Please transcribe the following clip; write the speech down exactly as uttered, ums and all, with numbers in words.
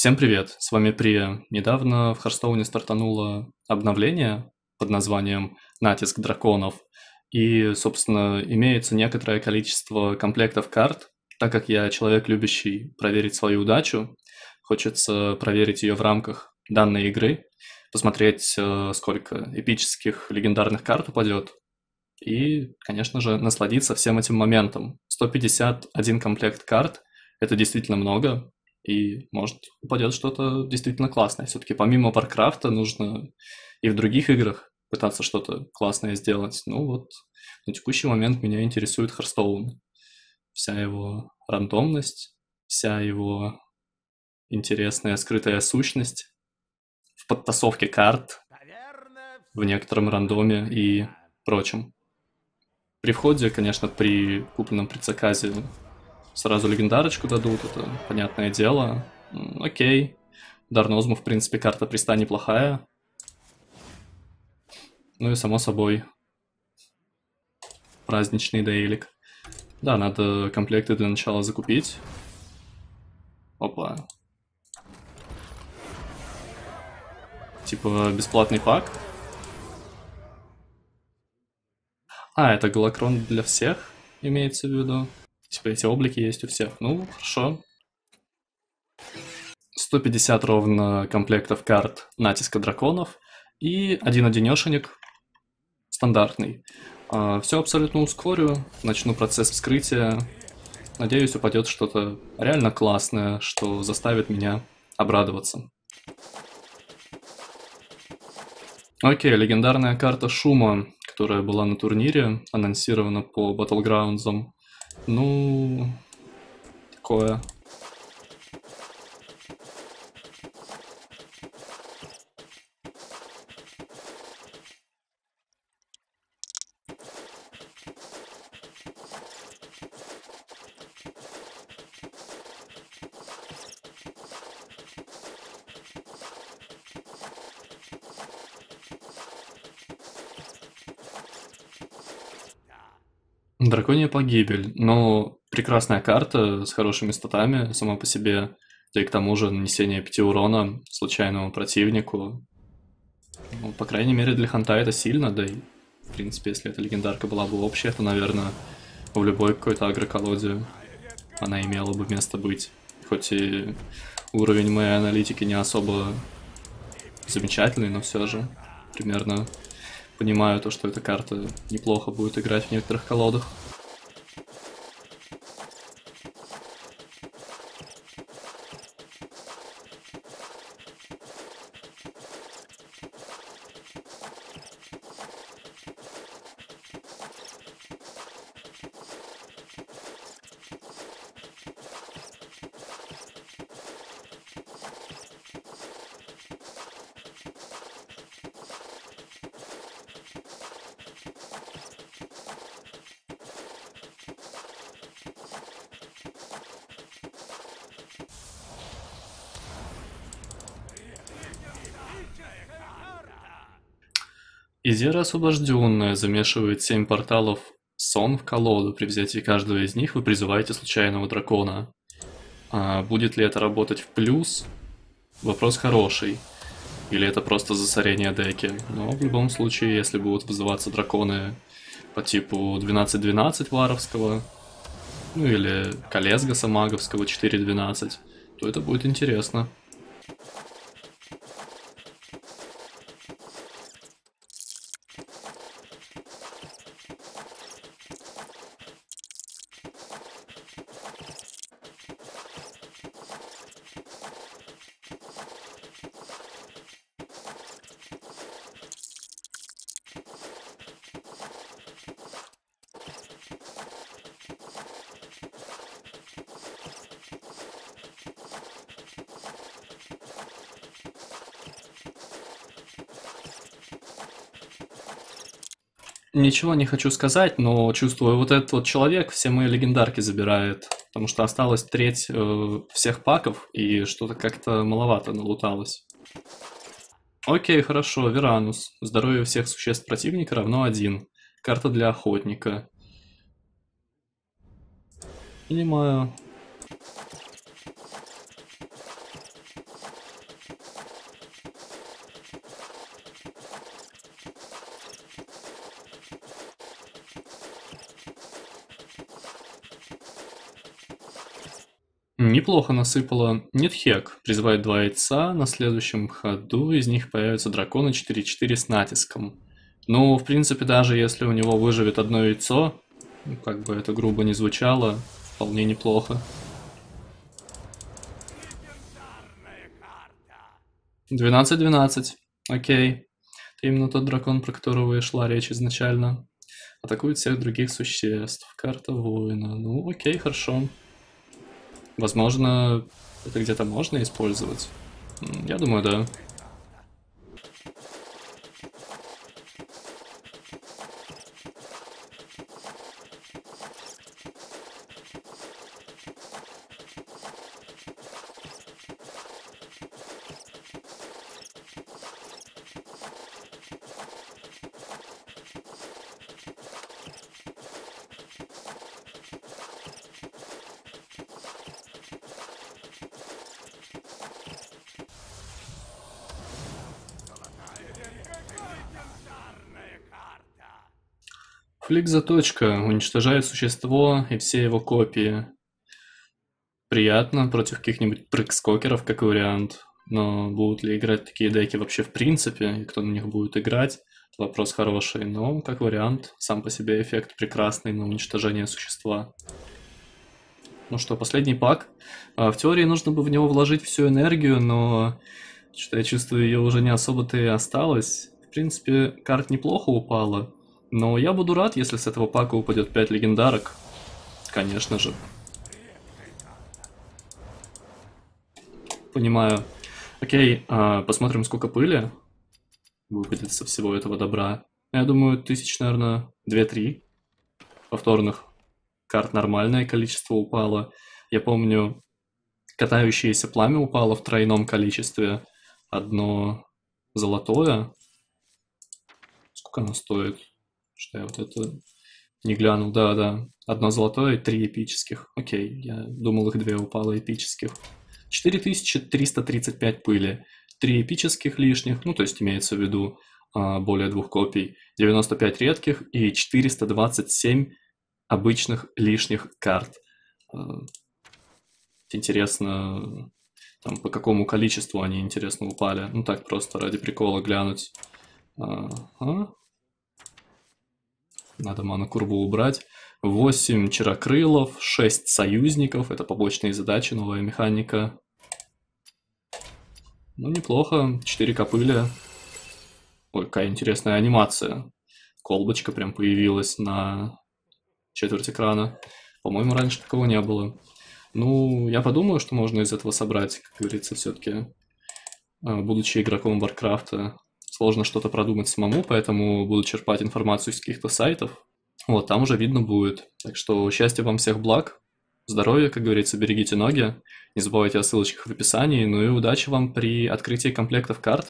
Всем привет, с вами Прия. Недавно в Харстоуне стартануло обновление под названием «Натиск драконов», и, собственно, имеется некоторое количество комплектов карт. Так как я человек, любящий проверить свою удачу, хочется проверить ее в рамках данной игры, посмотреть, э, сколько эпических легендарных карт упадет, и, конечно же, насладиться всем этим моментом. сто пятьдесят один комплект карт– это действительно много, и, может, упадет что-то действительно классное. Все-таки помимо Варкрафта нужно и в других играх пытаться что-то классное сделать. Ну вот, на текущий момент меня интересует Hearthstone. Вся его рандомность, вся его интересная скрытая сущность в подтасовке карт, в некотором рандоме и прочем. При входе, конечно, при купленном предзаказе сразу легендарочку дадут, это понятное дело. М, Окей. Дарнозму, в принципе, карта приста неплохая. Ну и, само собой, праздничный дейлик. Да, надо комплекты для начала закупить. Опа. Типа бесплатный пак. А, это голокрон для всех, имеется в виду. Типа эти облики есть у всех. Ну, хорошо. сто пятьдесят ровно комплектов карт натиска драконов и один одинешенек стандартный. Все абсолютно ускорю, начну процесс вскрытия. Надеюсь, упадет что-то реально классное, что заставит меня обрадоваться. Окей, легендарная карта шума, которая была на турнире, анонсирована по Battlegrounds. Ну, такое. Драконья погибель. Ну, прекрасная карта с хорошими статами сама по себе. Да и к тому же нанесение пяти урона случайному противнику. Ну, по крайней мере, для ханта это сильно, да и, в принципе, если эта легендарка была бы общая, то, наверное, в любой какой-то агроколоде она имела бы место быть. Хоть и уровень моей аналитики не особо замечательный, но все же примерно понимаю то, что эта карта неплохо будет играть в некоторых колодах. Изера Освобожденная замешивает семь порталов сон в колоду. При взятии каждого из них вы призываете случайного дракона. А будет ли это работать в плюс? Вопрос хороший. Или это просто засорение деки? Но в любом случае, если будут вызываться драконы по типу двенадцать двенадцать варовского, ну или Колесгаса маговского четыре двенадцать, то это будет интересно. Ничего не хочу сказать, но чувствую, вот этот вот человек все мои легендарки забирает. Потому что осталась треть э, всех паков, и что-то как-то маловато налуталось. Окей, хорошо, Веранус. Здоровье всех существ противника равно один. Карта для охотника. Понимаю. Неплохо насыпала. Нетхек призывает два яйца, на следующем ходу из них появятся драконы четыре четыре с натиском. Ну, в принципе, даже если у него выживет одно яйцо, ну, как бы это грубо не звучало, вполне неплохо. двенадцать двенадцать. Окей. Это именно тот дракон, про которого и шла речь изначально. Атакует всех других существ. Карта воина. Ну, окей, хорошо. Возможно, это где-то можно использовать. Я думаю, да. Флик заточка уничтожает существо и все его копии. Приятно против каких-нибудь прыг-скокеров, как вариант. Но будут ли играть такие деки вообще в принципе, и кто на них будет играть, вопрос хороший. Но, как вариант, сам по себе эффект прекрасный на уничтожение существа. Ну что, последний пак. В теории нужно бы в него вложить всю энергию, но что-то я чувствую, ее уже не особо-то и осталось. В принципе, карт неплохо упала. Но я буду рад, если с этого пака упадет пять легендарок. Конечно же. Понимаю. Окей, а, посмотрим, сколько пыли выпадет со всего этого добра. Я думаю, тысяч, наверное, две-три повторных карт нормальное количество упало. Я помню, катающееся пламя упало в тройном количестве. Одно золотое. Сколько оно стоит? Что я вот это не глянул. Да, да. Одно золотое и три эпических. Окей, я думал, их две упало эпических. четыре тысячи триста тридцать пять пыли. три эпических лишних, ну то есть имеется в виду а, более двух копий. девяносто пять редких и четыреста двадцать семь обычных лишних карт. А, интересно, там, по какому количеству они, интересно, упали. Ну так, просто ради прикола глянуть. Ага. Надо манокурву убрать. восемь чарокрылов, шесть союзников. Это побочные задачи, новая механика. Ну, неплохо. четыре копыля. Ой, какая интересная анимация. Колбочка прям появилась на четверть экрана. По-моему, раньше такого не было. Ну, я подумаю, что можно из этого собрать, как говорится, все-таки. Будучи игроком Варкрафта, сложно что-то продумать самому, поэтому буду черпать информацию из каких-то сайтов. Вот, там уже видно будет. Так что счастья вам, всех благ, здоровья, как говорится, берегите ноги. Не забывайте о ссылочках в описании. Ну и удачи вам при открытии комплектов карт.